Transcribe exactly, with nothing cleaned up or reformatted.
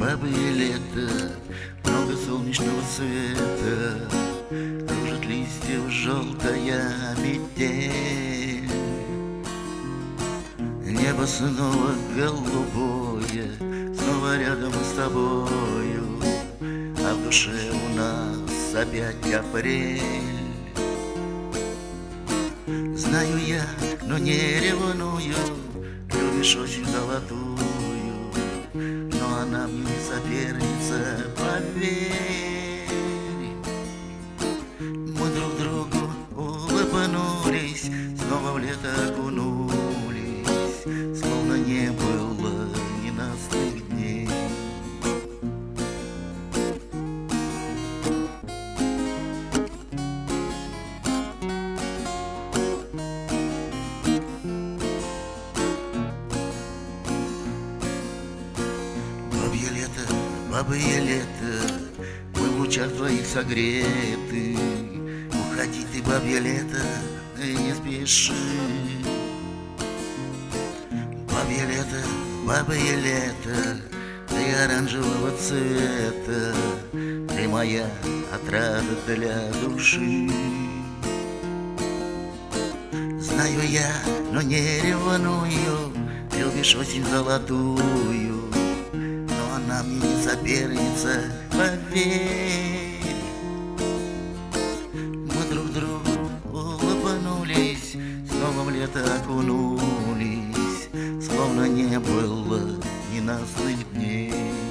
бабье лето, много солнечного света, кружит листьев желтая метель. Небо снова голубое, снова рядом с тобою, а в душе у нас опять апрель. Знаю я, но не ревную, любишь очень золотую, но она мне не соперница, поверь. Мы друг другу улыбнулись, снова в лето окунулись, словно не было ненастных дней. Бабье лето, бабье лето, мы в лучах твоих согреты. Уходи ты, бабье лето, и не спеши. Бабье лето, бабье лето, ты оранжевого цвета, ты моя отрада для души. Знаю я, но не ревную, любишь очень золотую, но она мне не соперница, поверь. Мы друг другу улыбнулись, снова в лето окунулись, словно не было ненастных дней.